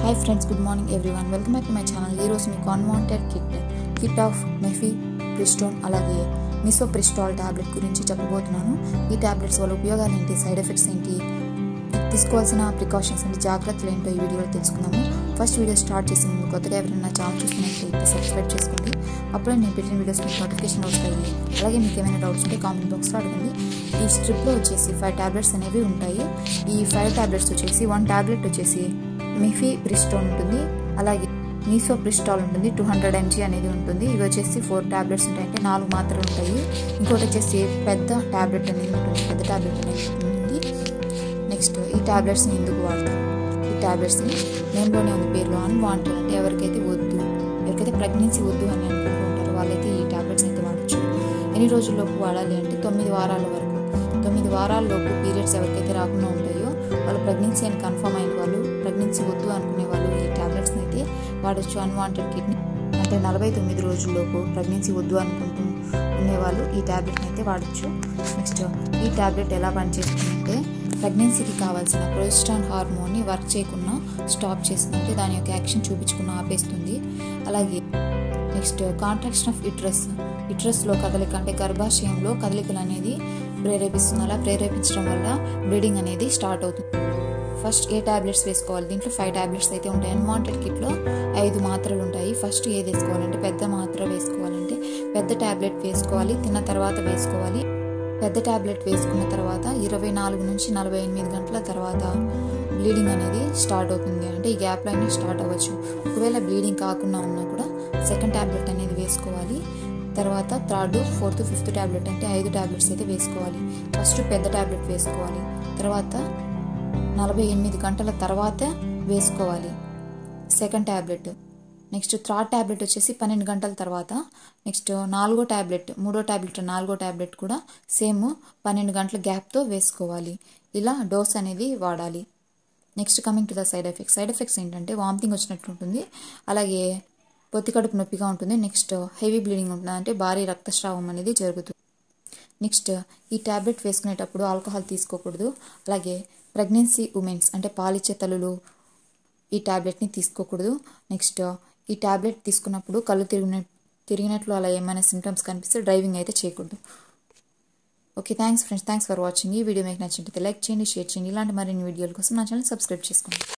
Hi friends, good morning everyone. Welcome back to my channel. Ee roju meeku unwanted kit of mifepristone alage misoprostol tablet gurinchi cheppabothunnanu. Ee tablets valla upayogaalu enti, side effects enti, తీసుకోవాల్సిన precautions అంటే జాగ్రత్తలు ఏంటో ఈ వీడియోలో తెలుసుకుందాము. First video start చేసే ముందు కొత్తగా ఎవరైనా నా ఛానల్ చూస్తున్నట్లయితే సబ్స్క్రైబ్ చేసుకోండి. అప్పుడే నేను పెట్టిన వీడియోస్ మీకు నోటిఫికేషన్ వస్తాయి. అలాగే మీకు ఏమైనా డౌట్స్ ఉంటే కామెంట్ బాక్స్లో అడగండి. ఈ స్ట్రిప్లో వచ్చేసి 5 టాబ్లెట్స్ అనేవి ఉంటాయి. ఈ 5 టాబ్లెట్స్ వచ్చేసి 1 టాబ్లెట్ వచ్చేసి మిఫెప్రిస్టోన్ ఉంటుంది, అలాగే మిసోప్రిస్టాల్ ఉంటుంది, 200 mg అనేది ఉంటుంది. ఇవి వచ్చేసి 4 టాబ్లెట్స్ ఉంటాయి, అంటే 4 మాత్రలు ఉంటాయి. ఇంకోటి వచ్చేసి పెద్ద టాబ్లెట్ అనేది ఉంటుంది, పెద్ద టాబ్లెట్ అనేది ఉంటుంది. నెక్స్ట్ ఈ టాబ్లెట్స్ని ఎందుకు వాడతాం? ఈ టాబ్లెట్స్ని నేమ్లోనే ఉంది, పేర్లో అన్వాంటెడ్ అంటే ఎవరికైతే ప్రెగ్నెన్సీ వద్దు అని అనుకుంటూ ఉంటారో వాళ్ళైతే ఈ టాబ్లెట్స్ అయితే వాడచ్చు. ఎన్ని రోజుల్లోపు వాడాలి అంటే 9 వారాల వరకు. 9 వారాల్లోపు పీరియడ్స్ ఎవరికైతే రాకుండా ఉంటాయో వాళ్ళు ప్రెగ్నెన్సీ అని కన్ఫర్మ్ అయిన వాళ్ళు, ప్రెగ్నెన్సీ వద్దు అనుకునే వాళ్ళు ఈ టాబ్లెట్స్ని అయితే వాడచ్చు. అన్వాంటెడ్ కిడ్నీ అంటే 49 రోజుల్లోపు ప్రెగ్నెన్సీ వద్దు అనుకుంటూ ఉండేవాళ్ళు ఈ టాబ్లెట్ని అయితే వాడచ్చు. నెక్స్ట్ ఈ టాబ్లెట్ ఎలా పనిచేస్తుందంటే ప్రెగ్నెన్సీకి కావాల్సిన ప్రొజెస్ట్రాన్ హార్మోన్ని వర్క్ చేయకుండా స్టాప్ చేస్తుందంటే దాని యొక్క యాక్షన్ చూపించకుండా ఆపేస్తుంది. అలాగే నెక్స్ట్ కాంట్రాక్షన్ ఆఫ్ యుట్రస్లో కదలిక అంటే గర్భాశయంలో కదలికలు అనేది ప్రేరేపిస్తుంది. అలా ప్రేరేపించడం వల్ల బ్లీడింగ్ అనేది స్టార్ట్ అవుతుంది. ఫస్ట్ ఏ టాబ్లెట్స్ వేసుకోవాలి? దీంట్లో 5 టాబ్లెట్స్ అయితే ఉంటాయి. అన్వాంటెడ్ కిట్లో 5 మాత్రలు ఉంటాయి. ఫస్ట్ ఏది వేసుకోవాలంటే పెద్ద మాత్ర వేసుకోవాలంటే పెద్ద టాబ్లెట్ వేసుకోవాలి, తిన్న తర్వాత వేసుకోవాలి. పెద్ద టాబ్లెట్ వేసుకున్న తర్వాత 24 నుంచి 48 గంటల తర్వాత బ్లీడింగ్ అనేది స్టార్ట్ అవుతుంది. అంటే ఈ గ్యాప్లో అయినా స్టార్ట్ అవ్వచ్చు. ఒకవేళ బ్లీడింగ్ కాకుండా ఉన్నా కూడా సెకండ్ టాబ్లెట్ అనేది వేసుకోవాలి. తర్వాత 3rd, 4th, 5th టాబ్లెట్ అంటే 5 టాబ్లెట్స్ అయితే వేసుకోవాలి. ఫస్ట్ పెద్ద టాబ్లెట్ వేసుకోవాలి, తర్వాత 48 గంటల తర్వాత వేసుకోవాలి second tablet. Next 3rd tablet వచ్చేసి 12 గంటల తర్వాత. నెక్స్ట్ 4వ టాబ్లెట్, 3వ టాబ్లెట్, 4వ టాబ్లెట్ కూడా సేమ్ 12 గంటల గ్యాప్తో వేసుకోవాలి. ఇలా డోస్ అనేది వాడాలి. Next coming to the side effects ఏంటంటే వామిటింగ్ వచ్చినట్టు ఉంటుంది, అలాగే పొత్తి కడుపు నొప్పిగా ఉంటుంది. నెక్స్ట్ హెవీ బ్లీడింగ్ ఉంటుంది, అంటే భారీ రక్తస్రావం అనేది జరుగుతుంది. నెక్స్ట్ ఈ టాబ్లెట్ వేసుకునేటప్పుడు ఆల్కహాల్ తీసుకోకూడదు. అలాగే ప్రెగ్నెన్సీ ఉమెన్స్ అంటే పాలిచ్చే తల్లులు ఈ టాబ్లెట్ని తీసుకోకూడదు. నెక్స్ట్ ఈ టాబ్లెట్ తీసుకున్నప్పుడు కళ్ళు తిరిగినట్లు అలా ఏమైనా సిమ్టమ్స్ కనిపిస్తే డ్రైవింగ్ అయితే చేయకూడదు. Okay, thanks friends, thanks for watching. ఈ వీడియో మీకు నచ్చినట్లయితే లైక్ చేయండి, షేర్ చేయండి. ఇలాంటి మరిన్ని వీడియోల కోసం నా ఛానల్ సబ్స్క్రైబ్ చేసుకోండి.